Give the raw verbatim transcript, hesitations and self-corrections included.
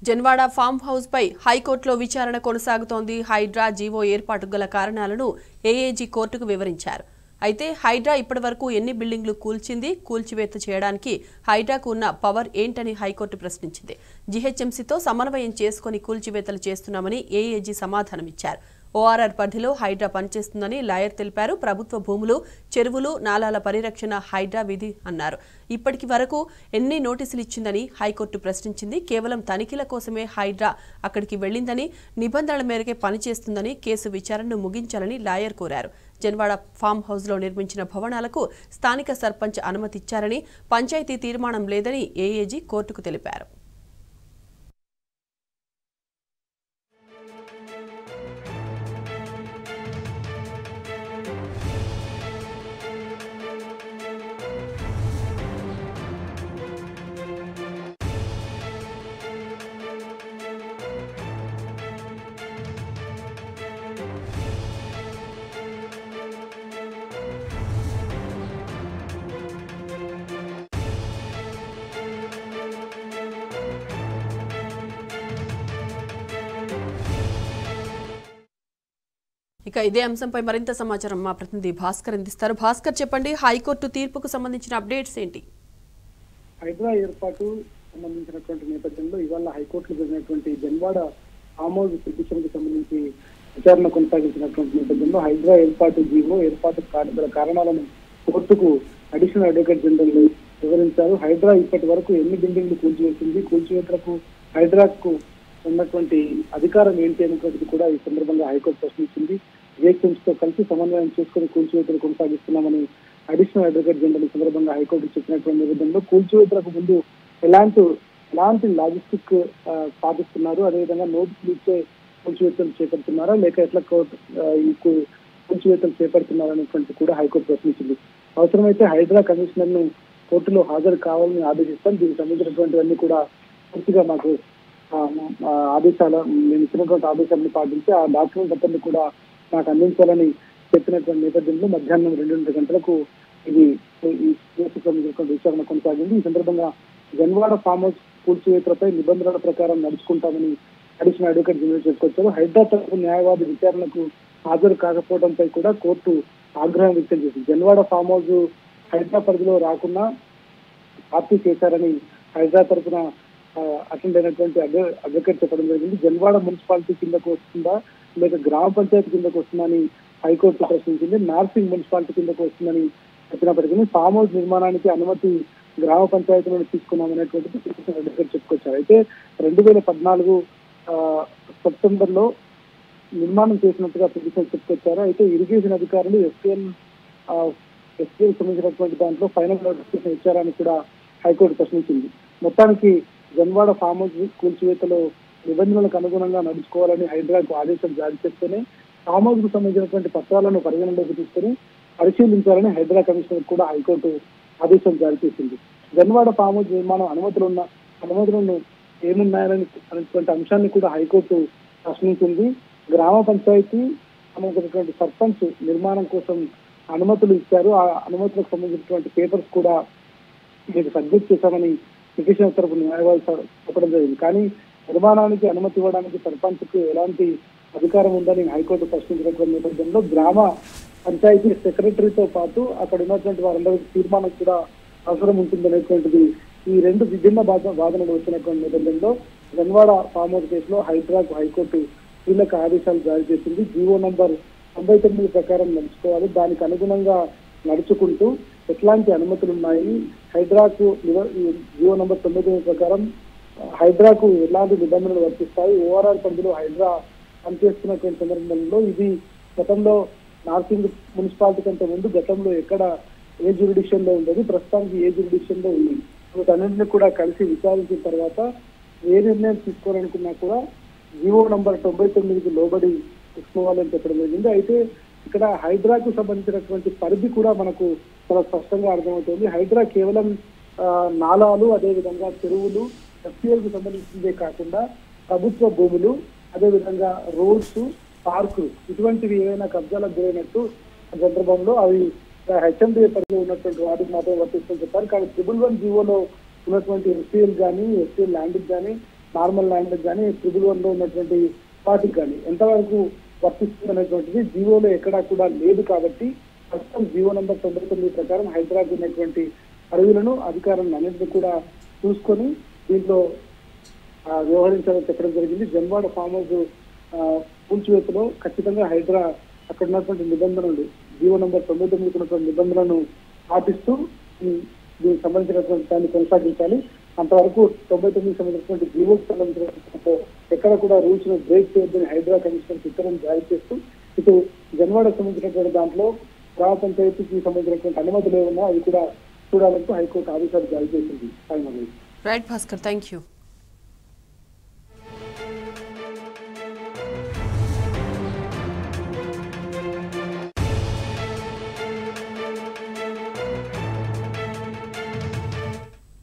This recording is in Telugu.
జన్వాడ ఫామ్ హౌస్ పై హైకోర్టులో విచారణ కొనసాగుతోంది. హైడ్రా జీవో ఏర్పాటుకు గల కారణాలను ఏఏజీ కోర్టుకు వివరించారు. అయితే హైడ్రా ఇప్పటివరకు ఎన్ని బిల్డింగ్లు కూల్చింది, కూల్చివేత చేయడానికి హైడ్రాకు ఉన్న పవర్ ఏంటని హైకోర్టు ప్రశ్నించింది. జీహెచ్ఎంసీతో సమన్వయం చేసుకుని కూల్చివేతలు చేస్తున్నామని ఏఏజీ సమాధానమిచ్చారు. ఓఆర్ఆర్ పరిధిలో హైడ్రా పనిచేస్తుందని లాయర్ తెలిపారు. ప్రభుత్వ భూములు, చెరువులు, నాలాల పరిరక్షణ హైడ్రా విధి అన్నారు. ఇప్పటికి వరకు ఎన్ని నోటీసులు ఇచ్చిందని హైకోర్టు ప్రశ్నించింది. కేవలం తనిఖీల కోసమే హైడ్రా అక్కడికి వెళ్లిందని, నిబంధనల మేరకే పనిచేస్తుందని, కేసు విచారణను ముగించాలని లాయర్ కోరారు. జన్వాడ ఫామ్ హౌస్లో నిర్మించిన భవనాలకు స్థానిక సర్పంచ్ అనుమతిచ్చారని, పంచాయతీ తీర్మానం లేదని ఏఏజీ కోర్టుకు తెలిపారు. ఇక ఇదే అంశంపై మరింత సమాచారం మా ప్రతినిధి భాస్కర్ అందిస్తారు. భాస్కర్, చెప్పండి, హైకోర్టు తీర్పుకు సంబంధించిన అప్డేట్స్ ఏంటి? హైడ్రా ఏర్పాటు సంబంధించినటువంటి నేపథ్యంలో ఇవాళ హైకోర్టులో జరిగినటువంటి జన్వాడ ఫామ్ హౌస్ పిటిషన్ కి సంబంధించి విచారణ కొనసాగించినటువంటి నేపథ్యంలో హైడ్రా ఏర్పాటు జీవో ఏర్పాటు గల కారణాలను కోర్టుకు అడిషనల్ అడ్వకేట్ జనరల్ వివరించారు. హైడ్రా ఇప్పటి వరకు ఎన్ని బిల్డింగ్లు కూల్చివేసింది, కూల్చివేతలకు హైడ్రాకు ఉన్నటువంటి అధికారం ఏంటి అనేటువంటిది కూడా ఈ సందర్భంగా హైకోర్టు ప్రశ్నించింది. జిహెచ్ఎంసీతో కలిసి సమన్వయం చేసుకుని కూల్చివేతలు కొనసాగిస్తున్నామని అడిషనల్ అడ్వకేట్ జనరల్ ఈ సందర్భంగా హైకోర్టు చెప్పినటువంటి నేపథ్యంలో కూల్చివేతలకు ముందు ఎలాంటి ఎలాంటి లాజిస్టిక్ పాటిస్తున్నారు, అదేవిధంగా నోటీసులు ఇచ్చే కూల్చివేతలు చేపడుతున్నారా లేక ఎట్లా ఈ కూల్చివేతలు చేపడుతున్నారు అనేటువంటి కూడా హైకోర్టు ప్రశ్నించింది. అవసరమైతే హైడ్రా కమిషనర్ ను కోర్టులో హాజరు కావాలని ఆదేశిస్తాం. దీనికి సంబంధించినటువంటివన్నీ కూడా పూర్తిగా మాకు ఆదేశాల నేను ఇచ్చినటువంటి ఆదేశాలను పాటించి ఆ డాక్యుమెంట్ అతన్ని కూడా నాకు అందించాలని చెప్పినటువంటి నేపథ్యంలో మధ్యాహ్నం రెండున్నర గంటలకు ఇది ఈ విచారణ కొనసాగింది. ఈ సందర్భంగా జన్వాడ ఫామ్ హౌస్ కూల్చివేతలపై నిబంధనల ప్రకారం నడుచుకుంటామని అడిషనల్ అడ్వకేట్ జనరల్ చెప్పుకొచ్చారు. హైడ్రా తరఫు న్యాయవాది విచారణకు హాజరు కాకపోవడంపై కూడా కోర్టు ఆగ్రహం వ్యక్తం చేసింది. జన్వాడ ఫామ్ హౌస్ హైడ్రా పరిధిలో రాకుండా పార్టీ చేశారని హైడ్రా తరఫున అటెండ్ అయినటువంటి అడ్వకేట్ చెప్పడం జరిగింది. జన్వాడ మున్సిపాలిటీ కిందకు వస్తుందా లేక గ్రామ పంచాయతీ కిందకు వస్తుందని హైకోర్టు ప్రశ్నించింది. నార్సింగ్ మున్సిపాలిటీ కిందకు వస్తుందని చెప్పినప్పటికీ ఫామ్ హౌస్ నిర్మాణానికి అనుమతి గ్రామ పంచాయతీలను తీసుకున్నామనేటువంటిది అడ్వకేట్ చెప్పుకొచ్చారు. అయితే రెండు వేల పద్నాలుగు సెప్టెంబర్ లో నిర్మాణం చేసినట్టుగా పిటిషన్ చెప్పుకొచ్చారు. అయితే ఇరిగేషన్ అధికారులు ఎస్పీఎల్ ఎస్పీఎల్ సంబంధించినటువంటి దాంట్లో ఫైనల్ నోటిఫికేషన్ ఇచ్చారని కూడా హైకోర్టు ప్రశ్నించింది. మొత్తానికి జన్వాడ ఫామ్ హౌస్ కూల్చివేతలో నిబంధనలకు అనుగుణంగా నడుచుకోవాలని హైడ్రాకు ఆదేశం జారీ చేస్తేనే ఫామ్ హౌస్ కు సంబంధించినటువంటి పత్రాలను పరిగణనలోకి తీసుకుని పరిశీలించాలని హైడ్రా కమిషనర్ కూడా హైకోర్టు ఆదేశం జారీ చేసింది. జన్వాడ ఫామ్ హౌస్ నిర్మాణం అనుమతులు ఉన్న అనుమతులను ఏమున్నాయని అనేటువంటి అంశాన్ని కూడా హైకోర్టు ప్రశ్నించింది. గ్రామ పంచాయతీ సంబంధించినటువంటి సర్పంచ్ నిర్మాణం కోసం అనుమతులు ఇచ్చారు. ఆ అనుమతులకు సంబంధించినటువంటి పేపర్స్ కూడా మీకు సబ్మిట్ చేశామని పిటిషన్ తరపు న్యాయవాది చెప్పడం జరిగింది. కానీ నిర్మాణానికి అనుమతి ఇవ్వడానికి సర్పంచ్ కు ఎలాంటి అధికారం ఉందని హైకోర్టు ప్రశ్నించినటువంటి నేపథ్యంలో గ్రామ పంచాయతీ సెక్రటరీతో పాటు అక్కడ ఉన్నటువంటి వారందరికీ తీర్మానం కూడా అవసరం ఉంటుందనేటువంటిది ఈ రెండు విభిన్న వాదనలు వచ్చినటువంటి నేపథ్యంలో జన్వాడ ఫామ్ హౌస్ కేసులో హైడ్రాకు హైకోర్టు కీలక ఆదేశాలు జారీ చేసింది. జీవో నంబర్ తొంభై తొమ్మిది ప్రకారం నడుచుకోవాలి, దానికి అనుగుణంగా నడుచుకుంటూ ఎట్లాంటి అనుమతులు ఉన్నాయి, హైడ్రాకు జీవో నంబర్ తొంభై తొమ్మిది ప్రకారం హైడ్రాకు ఎలాంటి నిబంధనలు వర్తిస్తాయి, ఓఆర్ఆర్ పరిధిలో హైడ్రా పనిచేస్తున్నటువంటి సందర్భంలో ఇది గతంలో నార్సింగ్ మున్సిపాలిటీ కంటే ముందు గతంలో ఎక్కడ ఏ జ్యూరిడిక్షన్ లో ఉండేది, ప్రస్తుతానికి ఏ జ్యూరిడిక్షన్ లో ఉంది, వీటన్నింటినీ కూడా కలిసి విచారించిన తర్వాత ఏ నిర్ణయం తీసుకోవాలనుకున్నా కూడా జీవో నంబర్ తొంభై తొమ్మిదికి లోబడి తీసుకోవాలని చెప్పడం జరిగింది. అయితే ఇక్కడ హైడ్రాకు సంబంధించినటువంటి పరిధి కూడా మనకు చాలా స్పష్టంగా అర్థమవుతుంది. హైడ్రా కేవలం నాలాలు, అదేవిధంగా చెరువులు, ఎఫ్టీఎల్ కు సంబంధించిందే కాకుండా ప్రభుత్వ భూములు, అదేవిధంగా రోడ్స్, పార్కులు ఇటువంటివి ఏవైనా కబ్జాలకు గురైనట్టు సందర్భంలో అవి హెచ్ఎండిఏ పరిధిలో ఉన్నటువంటి వాటికి మాత్రం వర్తిస్తుందని చెప్పారు. కానీ ట్రిపుల్ వన్ జీవోలో ఉన్నటువంటి ఎఫ్టీఎల్ కానీ ఎఫ్టీఎల్ ల్యాండ్ కానీ నార్మల్ ల్యాండ్ కానీ ట్రిపుల్ వన్ లో ఉన్నటువంటి వాటికి కానీ ఎంతవరకు వర్తిస్తుంది అనేటువంటిది జీవోలో ఎక్కడా కూడా లేదు కాబట్టి ప్రస్తుతం జీవో నంబర్ తొంభై తొమ్మిది ప్రకారం హైదరాబాద్ ఉన్నటువంటి అడవులను అధికారులను అన్నింటినీ కూడా చూసుకొని దీంట్లో వ్యవహరించాలని చెప్పడం జరిగింది. జన్వాడ ఫామ్ హౌస్ కూల్చివేతలో ఖచ్చితంగా హైడ్రా అక్కడ ఉన్నటువంటి నిబంధనలు జీవో నంబర్ తొంభై తొమ్మిది ఉన్నటువంటి నిబంధనలను పాటిస్తూ దీనికి సంబంధించినటువంటి దాన్ని కొనసాగించాలి. అంతవరకు తొంభై తొమ్మిది సంబంధించినటువంటి జీవోకి సంబంధించిన ఎక్కడ కూడా రూల్స్ ను బ్రేక్ చేయొద్దని హైడ్రా కమిషనర్ ఉత్తర్వులు జారీ చేస్తూ ఇటు జన్వాడకు సంబంధించినటువంటి దాంట్లో గ్రామ పంచాయతీకి సంబంధించినటువంటి అనుమతులు ఏమన్నా అవి కూడా చూడాలంటూ హైకోర్టు ఆదేశాలు జారీ చేసింది. Right Bhaskar, thank you.